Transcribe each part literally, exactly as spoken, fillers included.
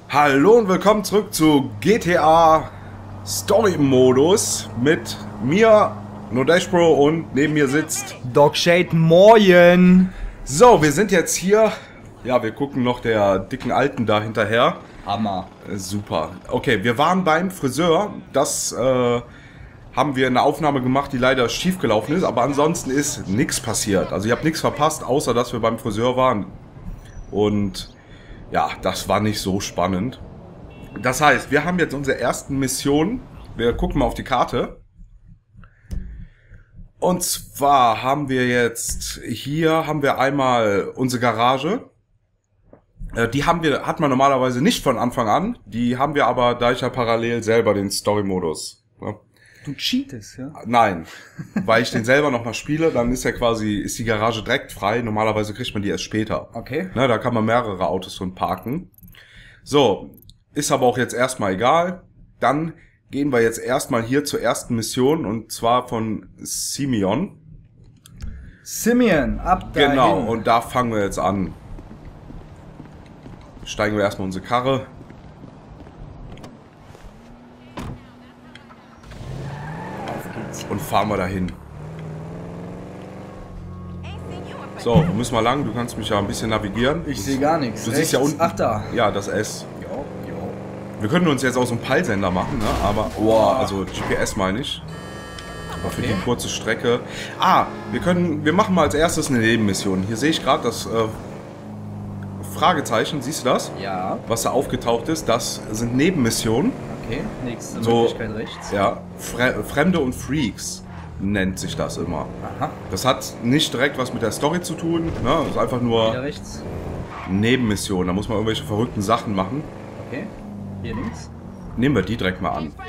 Hallo und willkommen zurück zu G T A Story Modus mit mir, NoDashBro, und neben mir sitzt Dogshade. Moin! So, wir sind jetzt hier. Ja, wir gucken noch der dicken Alten da hinterher. Hammer. Äh, super. Okay, wir waren beim Friseur. Das äh, haben wir in einer Aufnahme gemacht, die leider schief gelaufen ist. Aber ansonsten ist nichts passiert. Also ihr habt nichts verpasst, außer dass wir beim Friseur waren. Und ja, das war nicht so spannend. Das heißt, wir haben jetzt unsere ersten Missionen. Wir gucken mal auf die Karte. Und zwar haben wir jetzt, hier haben wir einmal unsere Garage. Die haben wir, hat man normalerweise nicht von Anfang an. Die haben wir aber, da ich ja parallel selber den Story-Modus. Ja. Du cheatest, ja? Nein, weil ich den selber nochmal spiele, dann ist ja quasi, ist die Garage direkt frei. Normalerweise kriegt man die erst später. Okay. Ne, da kann man mehrere Autos drin parken. So, ist aber auch jetzt erstmal egal. Dann gehen wir jetzt erstmal hier zur ersten Mission, und zwar von Simeon. Simeon, ab dahin. Genau, und da fangen wir jetzt an. Steigen wir erstmal unsere Karre. Und fahren wir dahin. So, wo müssen wir lang? Du kannst mich ja ein bisschen navigieren. Ich sehe gar nichts. Du siehst ja unten. Ach, da. Ja, das S. Jo, jo. Wir können uns jetzt auch so einen Peilsender machen, ne? Aber, oh, also G P S meine ich. Aber für Okay. die kurze Strecke. Ah, wir können, wir machen mal als erstes eine Nebenmission. Hier sehe ich gerade das äh, Fragezeichen, siehst du das? Ja. Was da aufgetaucht ist, das sind Nebenmissionen. Okay, nächste So, Möglichkeit rechts. Ja, Fre Fremde und Freaks nennt sich das immer. Aha. Das hat nicht direkt was mit der Story zu tun, ne? Das ist einfach nur Wieder rechts. Nebenmission. Da muss man irgendwelche verrückten Sachen machen. Okay. Hier links. Nehmen wir die direkt mal an.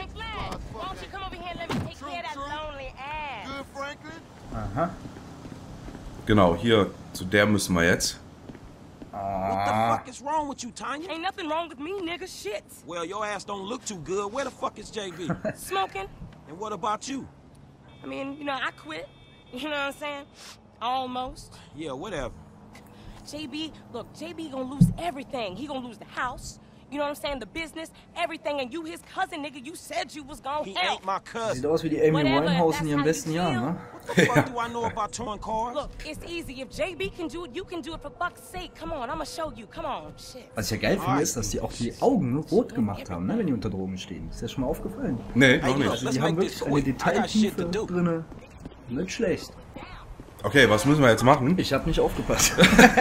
Aha. Genau, hier, zu der müssen wir jetzt. What the Ah. fuck is wrong with you, Tanya? Ain't nothing wrong with me, nigga. Shit. Well, your ass don't look too good. Where the fuck is J B? Smoking. And what about you? I mean, you know, I quit. You know what I'm saying? Almost. Yeah, whatever. J B, look, J B gonna lose everything. He gonna lose the house. You know what I'm saying? The business, everything. And you his cousin, nigga. You said you was gonna He help. ain't my Sieht cousin. aus wie die Amy Whatever, Winehouse that's in ihren how besten you Jahren, feel. ne? What the fuck do I know about towing cars? Look, it's easy. If J B can do it, you can do it. For fuck's sake, come on. I'ma show you. Come on, shit. Was ich ja geil finde, ist, dass die auch die Augen rot gemacht haben, ne, wenn die unter Drogen stehen. Ist dir schon mal aufgefallen? Nee, noch Hey, nicht. look, Also let's die haben make this wirklich eine quick. I got shit Detailtiefe to do. drinne. Nicht schlecht. Okay, was müssen wir jetzt machen? Ich habe nicht aufgepasst.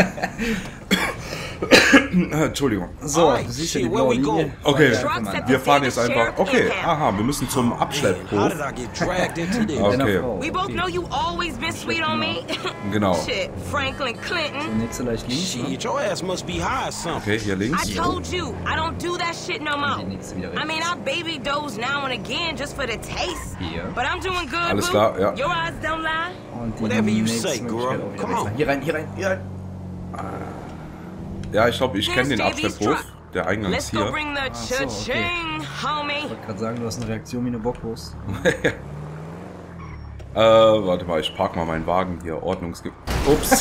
Entschuldigung. So, Alright, du siehst ja shit, die where blaue we go? Linie. Okay, Fahr einfach mal an. wir fahren jetzt einfach. Okay, aha, wir müssen zum Man, how Abschlepphof. did I get dragged into this? Okay. Deiner Frau. We both Okay. know you always been sweet on me. Genau. Shit, Franklin So, Clinton. nächste leicht links. Ne? Shit, your ass must be high or something. Okay, hier I links. told you, I don't do that shit no Die more. nächste wieder I mean, rechts. I baby doze now and again just for the taste. Hier. But I'm doing good, Alles boo. klar, ja. Your eyes don't lie. Und die Whatever you nächste say, girl. Möglichkeit auch wieder Come rechts. on. Hier rein, hier rein, hier rein. Ja, ich glaube, ich kenne den Here's J B's Abschlepphof. truck. Der Eingang Let's ist go hier. bring the so, okay. cha-ching, homie. Ich wollte gerade sagen, du hast eine Reaktion wie eine Bockwurst. Äh, warte mal, ich park mal meinen Wagen hier. Ordnungsge... Ups.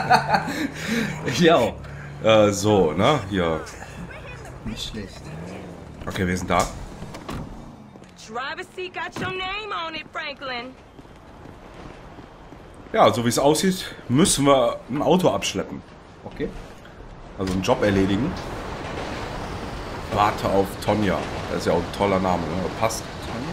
Ja. äh, so, ne? Hier. Nicht schlecht. Okay, wir sind da. Driver's seat got your name on it, Franklin. Ja, so wie es aussieht, müssen wir ein Auto abschleppen. Okay. Also einen Job erledigen. Warte auf Tonja. Das ist ja auch ein toller Name, ne? Passt.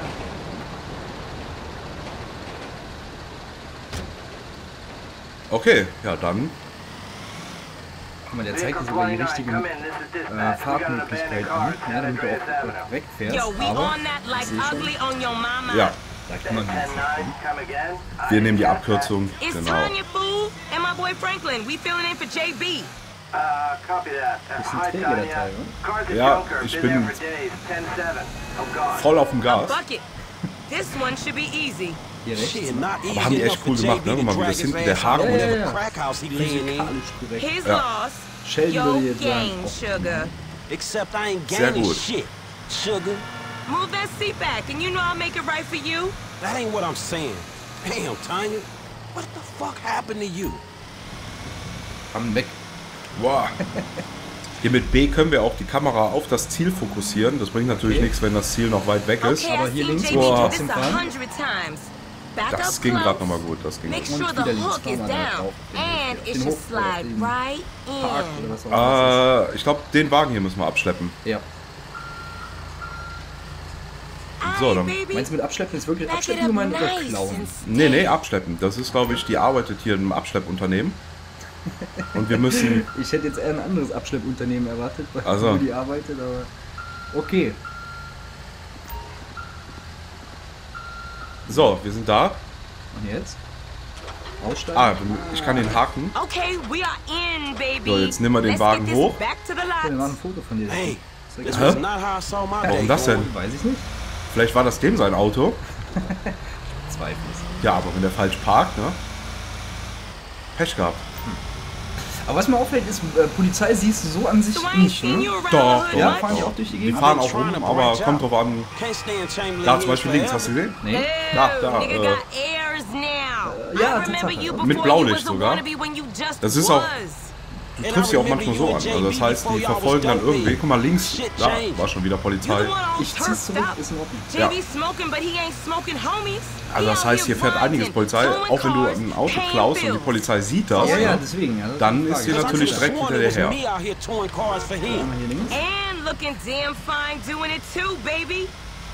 Okay, ja dann. Guck mal, der zeigt dir sogar die richtigen äh, Fahrtmöglichkeiten an, ja, damit du auch wegfährst. Yo, we Aber, on that like ich seh schon, ugly on your mama. Ja, da kann man jetzt nicht kommen. wir nehmen die Abkürzung. It's Genau. Tanya, fool, and my boy Franklin. We filling in for J B. Uh, copy that. Uh, Bisschen hi, träge der Tanya. Teil, ne? Car's a Ja, junker. ich Been bin there for days. ten seven. Oh, God. Voll auf dem Gas. Bucket. This one should be easy. Hier rechts. Shit, not easy haben die echt enough for cool gemacht, J B ne? Guck mal, to wie drag das his hinten der ass Haare out of Ja, ja, whatever ja. crack house he laying in. Physikalisch korrekt. His Ja. loss. Sheldon Your würde jetzt sagen, gain, oh. sugar. Except I ain't Sehr gaining gut. shit. Sugar. Move that seat back, and you know I'll make it right for you. That ain't what I'm saying. Damn, Tanya. What the fuck happened to you? Komm weg. Wow. Hier mit B können wir auch die Kamera auf das Ziel fokussieren. Das bringt natürlich Okay. nichts, wenn das Ziel noch weit weg ist. Okay, Aber I hier see links J B Boah. do this trotzdem a fahren. hundred times. Back Das up ging gerade close. nochmal gut. Das ging Make gut. sure Und the wieder links hook is fahren wir dann down. auch. Den- And den it should Hoch- slide den right Park in. oder was auch immer das Äh, ich glaube, den Wagen hier müssen wir abschleppen. ist. Ja. So, dann. Baby. Meinst du mit Abschleppen ist wirklich Back it Abschleppen up gemeint oder nice klauen? and Nee, nee, abschleppen. Das ist, glaube ich, die arbeitet hier im Abschleppunternehmen. Und wir müssen. Ich hätte jetzt eher ein anderes Abschleppunternehmen erwartet, weil Also. wo die arbeitet, aber okay. So, wir sind da. Und jetzt? Aussteigen? Ah, ich kann den haken. Okay, we are in, baby. So, jetzt nehmen wir den Let's Wagen get this hoch. Back to the Da war ein lot. Foto von dir. Hey, Zeig this mal. was not how I saw my day. Warum das denn? Weiß ich nicht. Vielleicht war das dem sein Auto. Zweifels. Ja, aber wenn der falsch parkt, ne? Pech gehabt. Aber was mir auffällt, ist, äh, Polizei siehst du so an sich So I ain't nicht, seen ne? you around Doch, the hood doch. Ja, much. fahren die auch durch die Die Gegend? fahren auch rum, aber kommt drauf an. Can't stay in Chamberlain Da zum Hills Beispiel links, hast du forever. gesehen? Nee. Da, da, Nigga äh, got airs now. Äh, ja, I remember Tatsache. you Mit before Blaulicht you was a sogar. wannabe when you just Das ist auch- was. Du triffst sie auch manchmal so an. Also das heißt, die verfolgen dann irgendwie. Guck mal, links, da war schon wieder You Polizei. the one all Ich zieh's turfed zurück, up. ist in Ordnung. Ja. J B's smoking, but he ain't smoking homies. Also das heißt, hier fährt einiges Polizei. Auch wenn du ein Auto klaust und die Polizei sieht das, Ja, ja, ne? deswegen. Ja, das Dann die ist Frage. hier natürlich direkt hinter dir her. Me out here towing cars for him. Einmal hier links. And looking damn fine doing it too, baby.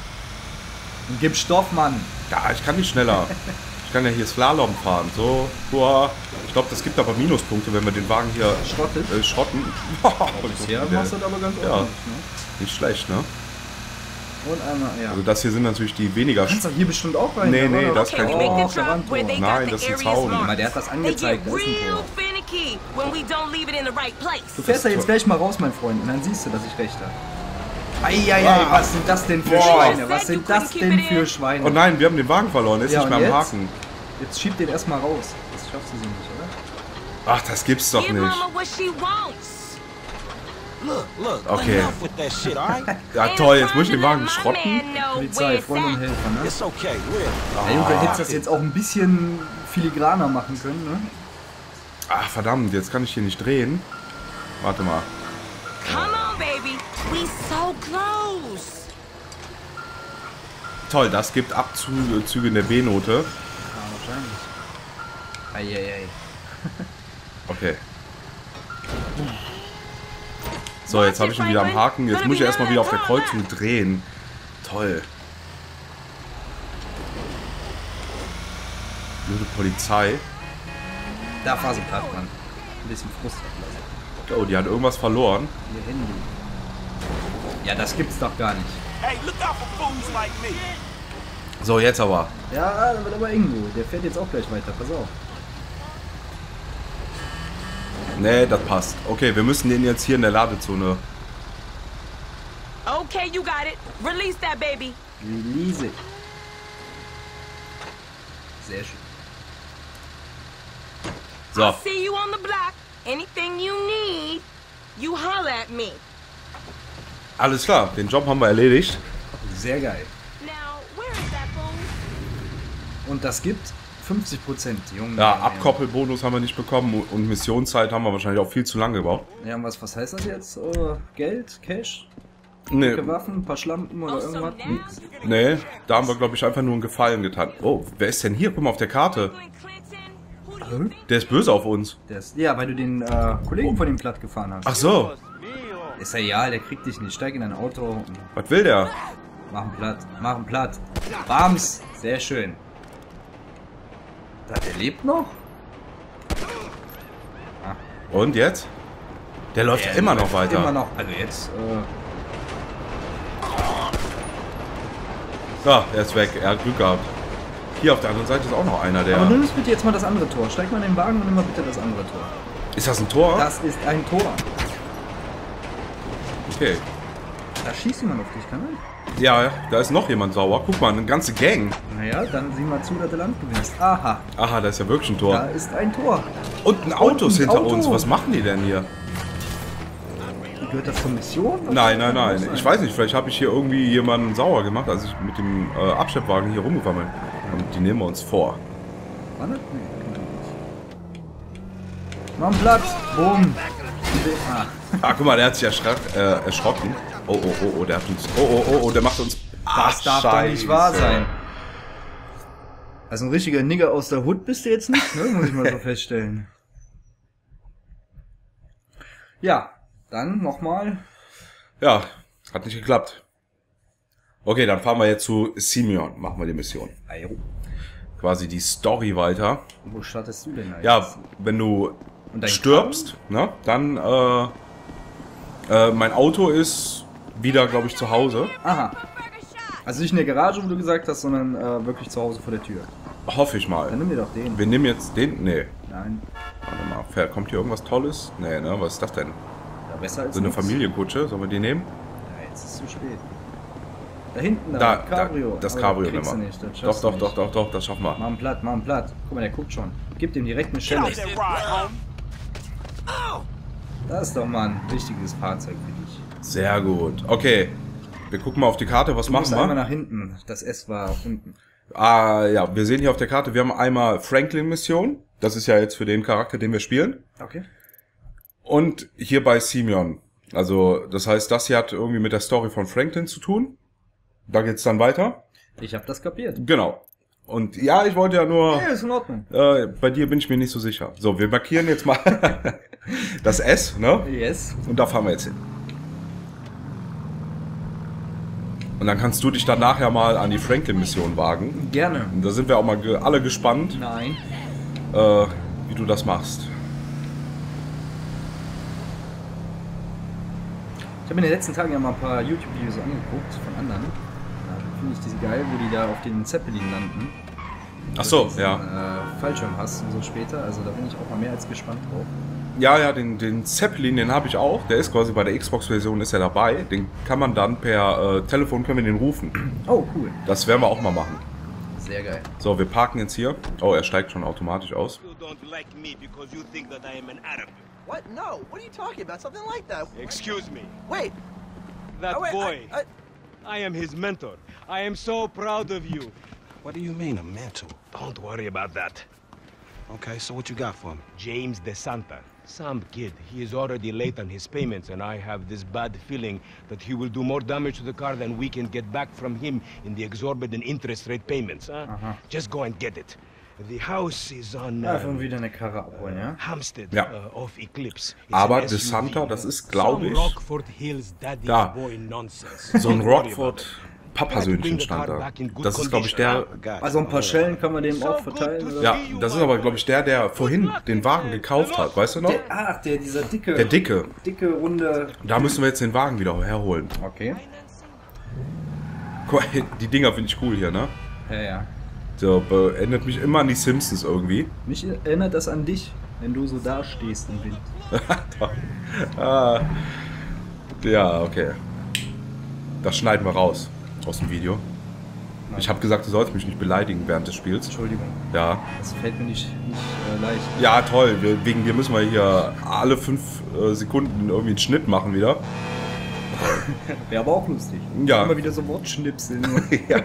Und gib Stoff, Mann. Ja, ich kann nicht schneller. Ich kann ja hier Slalom fahren. So, boah. Ich glaube, das gibt aber Minuspunkte, wenn wir den Wagen hier Schrottet. äh, schrotten. Bisher machst du das aber ganz Ja. ordentlich, ne? Nicht schlecht, ne? Und einmal, ja. Also das hier sind natürlich die weniger... Du kannst doch hier bestimmt auch rein. Nee, oder? nee, das ist Okay, kein we Tor. make Oh, the drop where they Nein, got das the ist ein areas Zaun. marked. Aber der hat das They angezeigt, get das ist ein real Tor. finicky when we don't leave it in the right place. Du fährst da jetzt gleich mal raus, mein Freund, und dann siehst du, dass ich recht habe. Eieiei, was sind das denn für Boah. Schweine? Was sind das denn für Schweine? Oh nein, wir haben den Wagen verloren. Er ist Ja, nicht mehr und am jetzt? Haken. Jetzt schieb den erstmal raus. Das schaffst du so nicht, oder? Ach, das gibt's doch Give nicht. mama what she wants. Look, look, Okay. enough with that shit, alright? Ja Ain't toll, no jetzt muss ich den time to Wagen let my schrotten. man know Polizei, where Freund und it's at. Helfer, ne? It's okay, really. Ey, du hättest das jetzt auch ein bisschen filigraner machen können, ne? Ach verdammt, jetzt kann ich hier nicht drehen. Warte mal. Come on, baby. We so close. Toll, das gibt Abzüge in der B-Note. Ja, wahrscheinlich. Eieiei. Okay. So, jetzt habe ich ihn wieder am Haken. Jetzt muss ich erstmal wieder auf der Kreuzung drehen. Toll. Blöde Polizei. Da fahr sie platt, Mann. Ein bisschen Frust ablassen. Oh, die hat irgendwas verloren. Ihr Handy. Ja, das gibt's doch gar nicht. Hey, look out for fools like me. So, jetzt aber. Ja, da wird aber irgendwo. Der fährt jetzt auch gleich weiter. Pass auf. Nee, das passt. Okay, wir müssen den jetzt hier in der Ladezone. Okay, you got it. Release that baby. Release. Sehr schön. So, I'll see you on the block. Anything you need, you holler at me. alles klar. Den Job haben wir erledigt. Sehr geil. Now, where is that fool? Und das gibt fünfzig Prozent, Junge. Ja, Abkoppelbonus haben wir nicht bekommen und Missionszeit haben wir wahrscheinlich auch viel zu lange gebraucht. Ja, und was, was heißt das jetzt? Uh, Geld? Cash? Nee, Dicke Waffen? Ein paar Schlampen oder Oh, so irgendwas? now Nix. nee, da haben wir, glaube ich, einfach nur einen Gefallen getan. Oh, wer ist denn hier? Guck mal auf der Karte. you and Clinton, who do you think? Der ist böse auf uns. Der ist, ja, weil du den äh, Kollegen von ihm platt gefahren hast. Ach so, Ist ja egal, der kriegt dich nicht. Steig in dein Auto und was will der? mach ihn platt. Mach ihn platt. Bams! Sehr schön. Da, der lebt noch? Und jetzt? Der läuft ja immer noch weiter. Immer noch. Also jetzt, äh, Ja, er ist weg. Er hat Glück gehabt. Hier auf der anderen Seite ist auch noch einer, Aber der... nimm bitte jetzt mal das andere Tor. Steig mal in den Wagen und nimm mal bitte das andere Tor. Ist das ein Tor? Das ist ein Tor. Okay. Da schießt jemand auf dich, kann er? Ja, da ist noch jemand sauer. Guck mal, eine ganze Gang. Naja, dann sieh mal zu, dass du Land gewinnst. Aha, Aha, da ist ja wirklich ein da Tor. ist ein Tor. Und ein Auto ist ein hinter Auto. uns. Was machen die denn hier? Gehört das zur Mission? Was Nein, kann nein, das nein. sein? Ich weiß nicht, vielleicht habe ich hier irgendwie jemanden sauer gemacht, als ich mit dem äh, Abschleppwagen hier rumgefahren bin. Und die nehmen wir uns vor. War das? Nee, kann ich nicht. Mach einen Platz. Bumm. Ah, Ah, guck mal, der hat sich erschrock, äh, erschrocken. Oh, oh, oh, oh, der hat uns... Oh, oh, oh, oh, der macht uns... das darf doch nicht wahr sein. Also ein richtiger Nigger aus der Hood bist du jetzt nicht, ne? Muss ich mal so feststellen. Ja, dann nochmal. Ja, hat nicht geklappt. Okay, dann fahren wir jetzt zu Simeon. Machen wir die Mission. Quasi die Story weiter. Wo startest du denn eigentlich? Ja, wenn du Und dein stirbst, ne, dann, äh, äh, mein Auto ist wieder, glaube ich, zu Hause. Aha. Also nicht in der Garage, wo du gesagt hast, sondern äh, wirklich zu Hause vor der Tür. Hoffe ich Dann mal. nimm dir doch den. Wir nehmen jetzt den... Nee. Nein. Warte mal, Pferd, kommt hier irgendwas Tolles? Nee, ne, was ist das denn? Ja, besser als So eine nix. Familienkutsche, sollen wir die nehmen? Ja, jetzt ist es zu spät. Da hinten, da, Da, Cabrio. da das Aber Cabrio kriegst nehmen du wir. nicht, das Doch, schaffst du doch, nicht. doch, doch, doch, das schaffen wir. Mach ihn platt, mach ihn platt. Guck mal, der guckt schon. Gib dem direkt eine Schelle. Das ist doch mal ein richtiges Fahrzeug für dich. Sehr gut. Okay, wir gucken mal auf die Karte, was Du musst machen einmal wir? nach hinten. Das S war unten. Ah, ja, wir sehen hier auf der Karte, wir haben einmal Franklin-Mission. Das ist ja jetzt für den Charakter, den wir spielen. Okay. Und hier bei Simeon. Also, das heißt, das hier hat irgendwie mit der Story von Franklin zu tun. Da geht's dann weiter. Ich habe das kapiert. Genau. Und ja, ich wollte ja nur... Ja, ist in Ordnung. Äh, bei dir bin ich mir nicht so sicher. So, wir markieren jetzt mal das S, ne? Yes. Und da fahren wir jetzt hin. Und dann kannst du dich dann nachher mal an die Franklin-Mission wagen. Gerne. Und da sind wir auch mal ge alle gespannt, Nein. äh, wie du das machst. Ich habe in den letzten Tagen ja mal ein paar YouTube-Videos angeguckt von anderen. Da finde ich diese geil, wo die da auf den Zeppelin landen. Ach so, Diesen, ja. Äh, Fallschirm hast und so später. Also da bin ich auch mal mehr als gespannt drauf. Ja, ja, den, den Zeppelin, den habe ich auch. Der ist quasi bei der Xbox-Version ist er dabei. Den kann man dann per äh, Telefon, können wir den rufen. Oh, cool. Das werden wir auch mal machen. Sehr geil. So, wir parken jetzt hier. Oh, er steigt schon automatisch aus. You don't like me because you think that I am an Arab. What? No. What are you talking about? Something like that. Excuse me. Wait. That Oh, wait, boy. I, I, I am his mentor. I am so proud of you. What do you mean, a mentor? Don't worry about that. Okay, so what you got for me? James DeSanta. Some kid. He is already late on his payments, and I have this bad feeling that he will do more damage to the car than we can get back from him in the exorbitant interest rate payments, huh? Aha. Just go and get it. The house is on Ja, uh, einfach wieder eine Karre abholen, ja? Hampstead Ja. uh, off Eclipse. It's Aber an S U V. DeSanta, das ist, glaube ich, Some Rockford Hills Daddy's da. Boy nonsense. so ein Don't worry about Rockford it. Papasöhnchen stand da. Das ist, glaube ich, der... Also ein paar Schellen kann man dem auch verteilen, oder? Ja, das ist aber, glaube ich, der, der vorhin den Wagen gekauft hat. Weißt du noch? Der, ach, der, dieser dicke... Der Dicke. Dicke, runde... Da müssen wir jetzt den Wagen wieder herholen. Okay. Guck mal, die Dinger finde ich cool hier, ne? Ja, ja. So, erinnert mich immer an die Simpsons irgendwie. Mich erinnert das an dich, wenn du so dastehst im Wind. ah, ja, okay. Das schneiden wir raus aus dem Video. Ich habe gesagt, du sollst mich nicht beleidigen während des Spiels. Entschuldigung, Ja. das fällt mir nicht, nicht äh, leicht. Ja, toll. Wir, wegen dir müssen wir hier alle fünf äh, Sekunden irgendwie einen Schnitt machen wieder. Wäre aber auch lustig. Ja. Immer wieder so Wortschnipsel. Ja.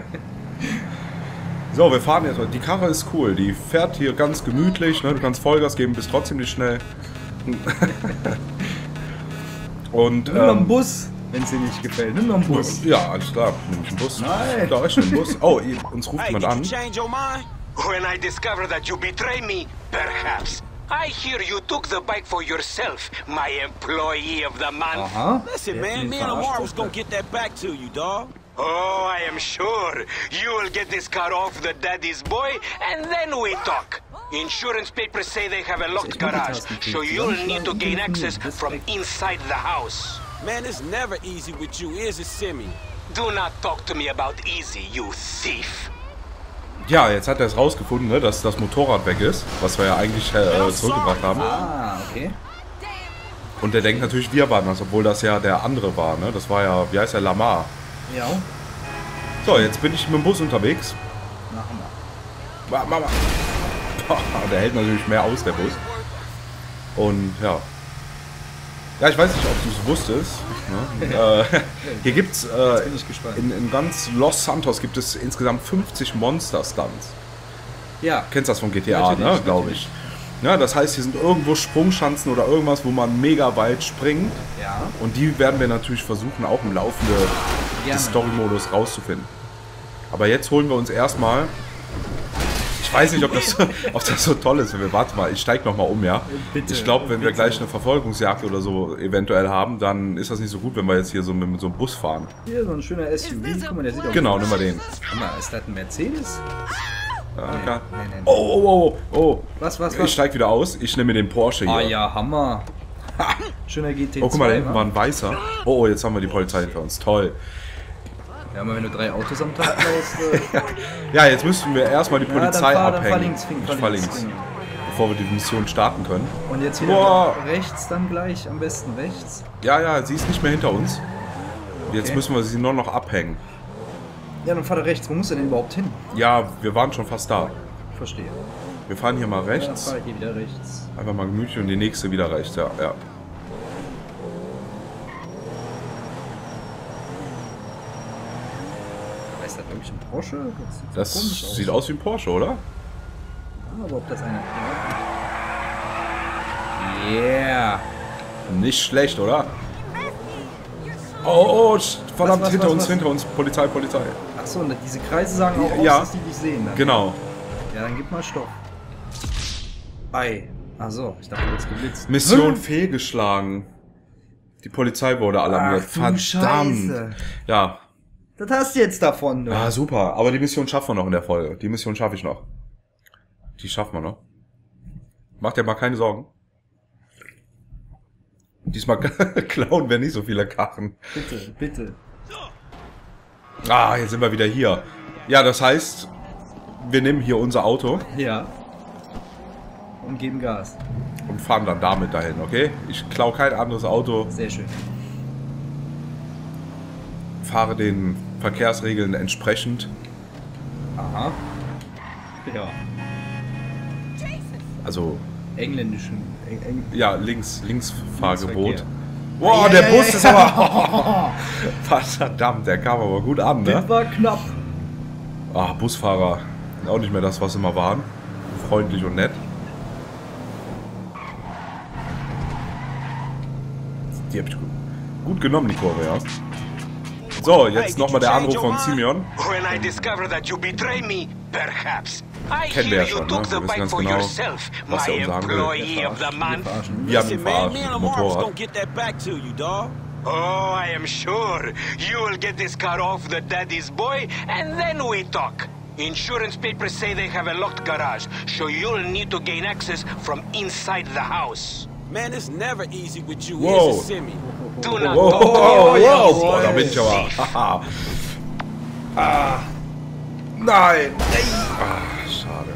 So, wir fahren jetzt. Die Karre ist cool. Die fährt hier ganz gemütlich. Ne? Du kannst Vollgas geben, bist trotzdem nicht schnell. Und Nimm noch einen ähm, Bus, wenn es dir nicht gefällt. Nimm noch einen Bus. ja, alles klar. Nimm ich einen Bus. Nein. Da ist ein Bus. Oh, ihr- uns ruft Hey, jemand did an. you change your mind? When I discover that you betray me, perhaps. I hear you took the bike for yourself, my employee of the month. Aha. listen, Der hat man. ihn Me and verarscht, Amar was Alter. gonna get that back to you, dog. Oh, I am sure. You will get this car off the daddy's boy, and then we talk. Insurance papers say they have a locked echt garage, multitasking, so Pete. you'll Zusammenschlagen need to und gain telefonieren. access Das ist from echt- inside the house. Man, it's never easy with you, is it, Simi? Do not talk to me about easy, you thief. Ja, jetzt hat er es rausgefunden, ne, dass das Motorrad weg ist, was wir ja eigentlich äh, zurückgebracht haben. Ah, okay. Und der denkt natürlich, wir waren das, obwohl das ja der andere war. Ne? Das war ja, wie heißt der, Lamar. Ja. So, jetzt bin ich mit dem Bus unterwegs. Machen Ma- Mama. Boah, der hält natürlich mehr aus, der Bus. Und ja. Ja, ich weiß nicht, ob du es wusstest. Ne? äh, hier gibt's äh, bin ich gespannt. in, in ganz Los Santos gibt es insgesamt fünfzig Monster-Stunts. wir. Ja. Kennst das von G T A, Natürlich, ne, glaube ich. Ja, das heißt, hier sind irgendwo Sprungschanzen oder irgendwas, wo man mega weit springt. Ja. Und die werden wir natürlich versuchen, auch im Laufe des Story-Modus rauszufinden. Aber jetzt holen wir uns erstmal... Ich weiß nicht, ob das, ob das so toll ist. Warte mal, ich steig nochmal um, ja? Bitte, ich glaube, wenn wir bitte. gleich eine Verfolgungsjagd oder so eventuell haben, dann ist das nicht so gut, wenn wir jetzt hier so mit, mit so einem Bus fahren. Hier, so ein schöner S U V. Guck mal, der sieht auch Genau, gut nimm mal aus. den. Guck mal, ist das ein Mercedes? Ja, Nee, okay. nee, nee, nee. Oh, oh, oh, oh. Was, was, Ich was? steig wieder aus. Ich nehme mir den Porsche hier. Ah ja, Hammer. Schöner G T zwei. Oh, guck mal, da hinten wa? war ein weißer. Oh, oh, jetzt haben wir die Polizei hinter uns. Toll. Ja, aber wenn du drei Autos am Tag baust, äh, Ja, jetzt müssten wir erstmal die ja, dann Polizei fahr, dann abhängen. fahr links, fahr ich fahr links, links. genau. Bevor wir die Mission starten können. Und jetzt wieder Boah. rechts dann gleich, am besten rechts. Ja, ja, sie ist nicht mehr hinter uns. Jetzt Okay. müssen wir sie nur noch abhängen. Ja, dann fahr da rechts. Wo muss er denn überhaupt hin? Ja, wir waren schon fast da. Verstehe. Wir fahren hier mal Ja, dann rechts. fahr ich hier wieder rechts. Einfach mal gemütlich und die nächste wieder rechts. Ja, ja. Ist das wirklich ein Porsche? Das sieht, Das so komisch sieht aus wie ein Porsche, oder? Ja, aber ob das einer... Yeah. Nicht schlecht, oder? Oh, oh, verdammt, Was, was, hinter was, uns, was? hinter uns. Polizei, Polizei. Achso, und diese Kreise sagen auch Ja. aus, dass die dich sehen. Dann. Genau. Ja, dann gib mal Stopp. Ei. Achso, ich dachte, du hättest geblitzt. Mission Hm? fehlgeschlagen. Die Polizei wurde alarmiert. Ach du Verdammt. Scheiße. Ja. Das hast du jetzt davon, du. Ah, super. Aber die Mission schaffen wir noch in der Folge. Die Mission schaffe ich noch. Die schaffen wir noch. Macht dir mal keine Sorgen. Diesmal klauen wir nicht so viele Karren. Bitte, bitte. Ah, jetzt sind wir wieder hier. Ja, das heißt, wir nehmen hier unser Auto Ja. Und geben Gas. und fahren dann damit dahin, okay? Ich klaue kein anderes Auto, Sehr schön. fahre den Verkehrsregeln entsprechend. Aha. Ja. Also, Engländischen. Eng, eng, ja, links, Linksfahrgebot. Linksverkehr. Boah, Ei, der ei, Bus ei, ist ei. aber... Verdammt, der kam aber gut an, das ne? war knapp. Ah, Busfahrer. Auch nicht mehr das, was sie mal waren. Freundlich und nett. Die hab ich gut, gut genommen, die Kurve, ja. So, jetzt nochmal der Anruf von Simeon. When I discover that you betray me, perhaps. I Kennen wir hear ja you schon, took ne? the Wir wissen bite ganz for genau, yourself, was my er uns sagen will. employee of the Wir month. verarschen. Wir haben ihn Listen, man, verarscht me mit and dem Lamar's Motorrad. gonna get that back to you, dawg. Oh, I am sure you will get this car off the daddy's boy, and then we talk. Insurance papers say they have a locked garage, so you'll need to gain access from inside the house. Man, it's never easy with you, Whoa. is it, Simi? Do not Wow, talk wow, to wow. me. Boah, da bin ich aber. Haha. Ah. Nein. Ah, schade.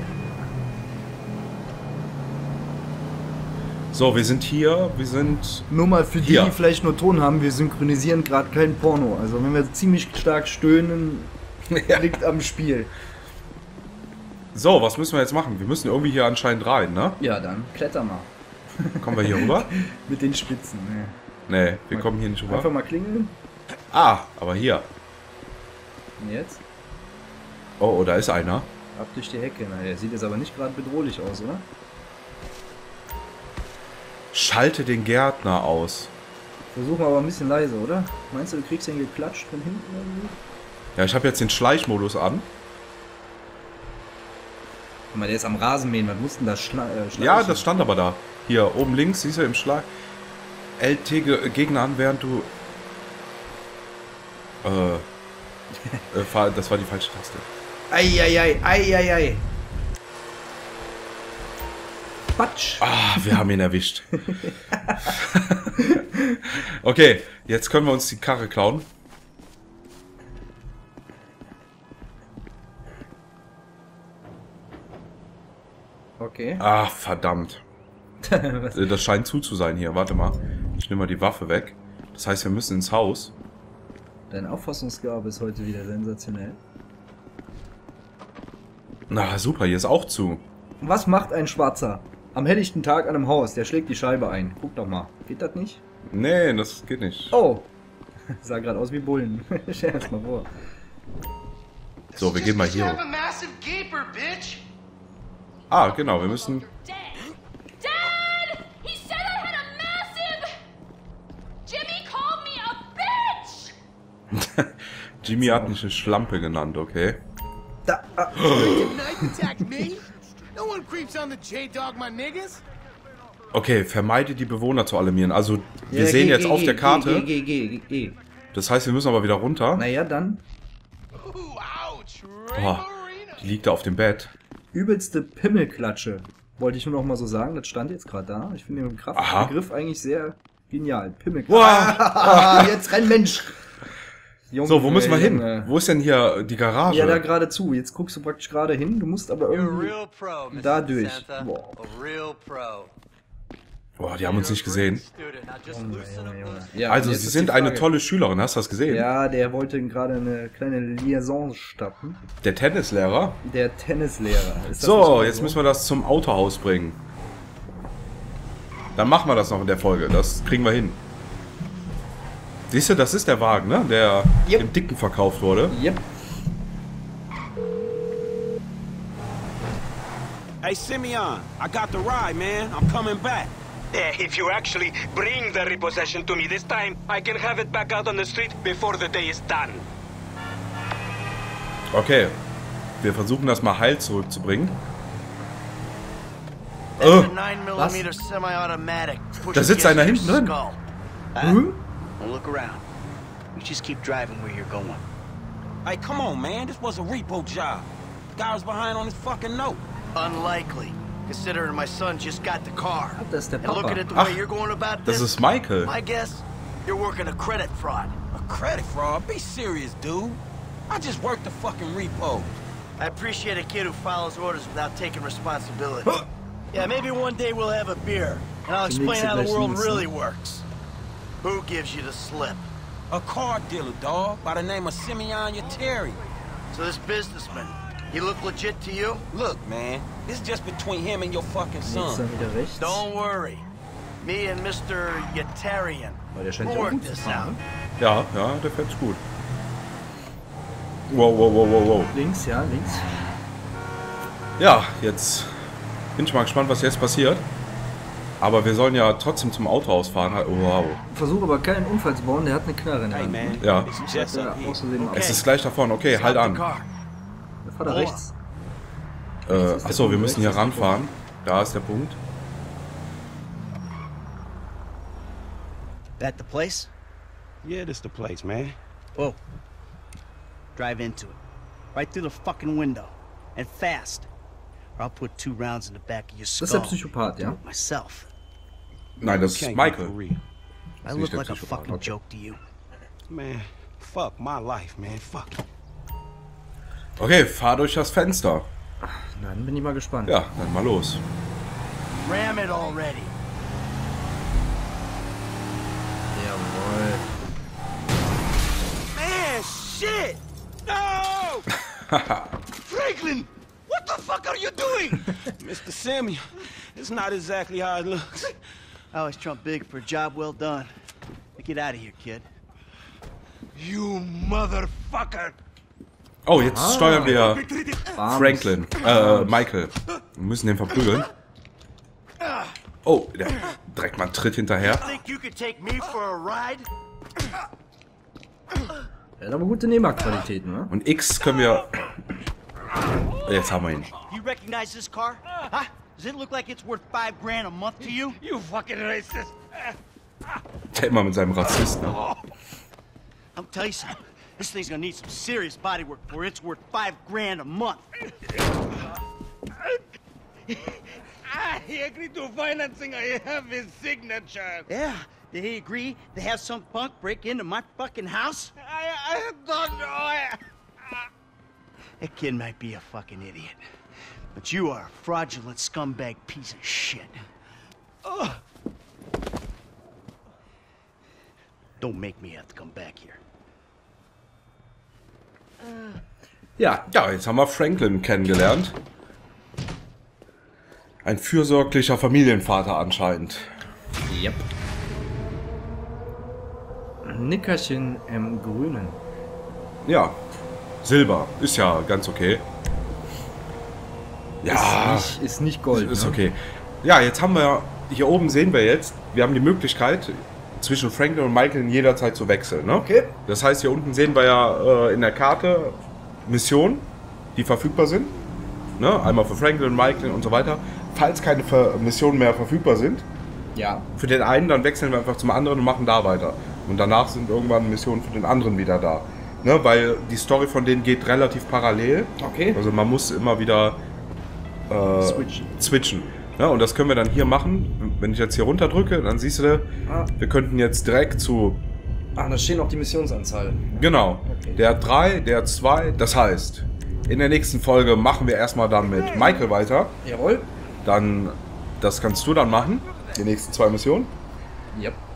So, wir sind hier. Wir sind... Nur mal für die, Hier. die vielleicht nur Ton haben, wir synchronisieren gerade kein Porno. Also wenn wir ziemlich stark stöhnen, liegt am Spiel. So, was müssen wir jetzt machen? Wir müssen irgendwie hier anscheinend rein, ne? Ja, dann kletter mal. Kommen wir hier rüber? Mit den Spitzen. Ne. Nee, wir kommen hier nicht Einfach rüber. mal klingeln. Ah, aber hier. Und jetzt? Oh, oh, da ist einer. Ab durch die Hecke. Na, der sieht jetzt aber nicht gerade bedrohlich aus, oder? Schalte den Gärtner aus. Versuchen wir aber ein bisschen leise, oder? Meinst du, du kriegst den geklatscht von hinten irgendwie? Ja, ich habe jetzt den Schleichmodus an. Guck mal, der ist am Rasenmähen. Was mussten da schla äh, schleichen? Ja, das stand aber da. Hier, oben links, siehst du im Schlag. L T Ge- Gegner an, während du... Äh, äh, fahr- das war die falsche Taste. Eieiei, eieiei. Batsch. Ah, wir haben ihn erwischt. Okay, jetzt können wir uns die Karre klauen. Okay. Ah, verdammt. Was? Äh, Das scheint zu zu sein hier. Warte mal. Ich nehme mal die Waffe weg. Das heißt, wir müssen ins Haus. Deine Auffassungsgabe ist heute wieder sensationell. Na, super, hier ist auch zu. Was macht ein Schwarzer am helllichten Tag an einem Haus? Der schlägt die Scheibe ein. Guck doch mal. Geht das nicht? Nee, das geht nicht. Oh. Sah gerade aus wie Bullen. Stell dir das mal vor. So, wir gehen mal hier hoch. a massive gaper, bitch. Ah, genau, wir müssen... Jimmy hat mich eine Schlampe genannt, okay. Da, ah. Okay, vermeide die Bewohner zu alarmieren. Also, wir Ja, sehen geh, jetzt geh, auf geh, der Karte. Geh, geh, geh, geh, geh. Das heißt, wir müssen aber wieder runter. Naja, dann. Boah, die liegt da auf dem Bett. Übelste Pimmelklatsche. Wollte ich nur noch mal so sagen, das stand jetzt gerade da. Ich finde den Aha. Begriff eigentlich sehr genial. Pimmelklatsche. Wow. Jetzt renn Mensch! Junge, So, wo müssen wir hin? Junge. Wo ist denn hier die Garage? Ja, da gerade zu. Jetzt guckst du praktisch gerade hin. Du musst aber irgendwie da durch. Boah. Boah, die haben uns nicht gesehen. Ja, Also, jetzt sie ist sind die eine Frage. tolle Schülerin. Hast du das gesehen? Ja, der wollte gerade eine kleine Liaison starten. Der Tennislehrer. Der Tennislehrer. Ist das So, nicht mal jetzt müssen wir das zum Autohaus bringen. Dann machen wir das noch in der Folge. Das kriegen wir hin. Siehst du, das ist der Wagen, ne? Der Yep. im Dicken verkauft wurde. Yep. Hey, Simeon, I got the ride, man. I'm coming back. Eh, If you actually bring the repossession to me this time, I can have it back out on the street before the day is done. Okay. Wir versuchen das mal heil zurückzubringen. That's Oh. a nine millimeter semi-automatic. Da sitzt einer hinten drin. Hm? Now look around. You just keep driving where you're going. Hey, come on, man. This was a repo job. The guy was behind on his fucking note. Unlikely, considering my son just got the car. Das ist der And Papa. looking at the Ach, way you're going about Das this, ist Michael. my guess, you're working a credit fraud. A credit fraud? Be serious, dude. I just worked the fucking repo. I appreciate a kid who follows orders without taking responsibility. Yeah, maybe one day we'll have a beer, and I'll explain how the world really works. Who gives you the slip? A car dealer, dog, by the name of Simeon Yeteri. So this businessman, he look legit to you? Look, man, this is just between him and your fucking Jetzt son. dann wieder rechts. Don't worry. Me and Mister Yetarian Weil der scheint will ja auch work gut zu this fahren. out. Ne? Ja, ja, der fährt gut. Wow, wow, wow, wow, wow. Links, ja, links. Ja, jetzt bin ich mal gespannt, was jetzt passiert. Aber wir sollen ja trotzdem zum Autohaus fahren. Oh, wow. Versuch aber keinen Unfall zu bauen, der hat eine Knarre in der Hey, Hand. man, Ja. it's just Ja, up here. außerdem Es ist gleich davon. Okay, halt Stop the an. car. der Vater rechts. Äh, ist der achso, wir Punkt, müssen hier rechts ist der ranfahren. Da ist der Punkt. That the place? Yeah, this the place, man. Whoa. Drive into it. Right through the fucking window. And fast. Or I'll put two rounds in the back of your Das ist der skull. Psychopath, ja? Myself. Nein, das ist Can't go Michael. for real. I ist look der like a Psychopath, fucking okay. joke to you. Man, fuck my life, man. Fuck it. Okay, fahr durch das Fenster. Na, dann bin ich mal gespannt. Ja, dann mal los. Ram it already. Jawohl. Man, shit! No! Franklin! What the fuck are you doing? Mister Simeon, it's not exactly how it looks. I always trump big for a job well done. Now get out of here, kid. You motherfucker! Oh, jetzt Ah. steuern wir Bams. Franklin. Äh, Michael. Wir müssen den verprügeln. Oh, der direkt mal einen Tritt hinterher. Think you could take me for a ride? Er hat aber gute Nehmerqualitäten, ne? Und X können wir... Jetzt haben wir ihn. You recognize this car? Huh? Does it look like it's worth five grand a month to you? You fucking racist! Der immer mit seinem Rassisten. I'll tell you something. This thing's gonna need some serious body work before it's worth five grand a month. I agreed to financing. I have his signature. Yeah, did he agree to have some punk break into my fucking house? I, I don't know. I, That kid might be a fucking idiot. But you are a fraudulent scumbag piece of shit. Ugh. Don't make me have to come back here. Ja, Ja, jetzt haben wir Franklin kennengelernt. Ein fürsorglicher Familienvater anscheinend. Yep. Nickerchen im Grünen. Ja, Silber. Ist ja ganz okay. Ja, Ist nicht, ist nicht Gold. ist ne? okay. Ja, jetzt haben wir, hier oben sehen wir jetzt, wir haben die Möglichkeit, zwischen Franklin und Michael jederzeit zu wechseln. Ne? Okay. Das heißt, hier unten sehen wir ja äh, in der Karte Missionen, die verfügbar sind. Ne? Einmal für Franklin, Michael und so weiter. Falls keine Ver Missionen mehr verfügbar sind, ja. für den einen, dann wechseln wir einfach zum anderen und machen da weiter. Und danach sind irgendwann Missionen für den anderen wieder da. Ne? Weil die Story von denen geht relativ parallel. Okay. Also man muss immer wieder äh, switchen. switchen. Ja, und das können wir dann hier machen. Wenn ich jetzt hier runter drücke, dann siehst du, ah. wir könnten jetzt direkt zu... Ah, da stehen auch die Missionsanzahl. Genau. Okay. Der hat drei, der hat zwei. Das heißt, in der nächsten Folge machen wir erstmal dann mit Michael weiter. Jawohl. Dann, das kannst du dann machen. Die nächsten zwei Missionen. Yep.